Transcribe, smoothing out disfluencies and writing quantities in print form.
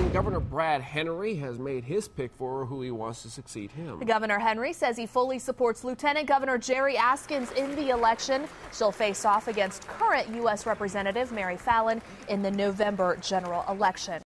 and Governor Brad Henry has made his pick for who he wants to succeed him. Governor Henry says he fully supports Lieutenant Governor Jari Askins in the election. She'll face off against current U.S. Representative Mary Fallin in the November general election.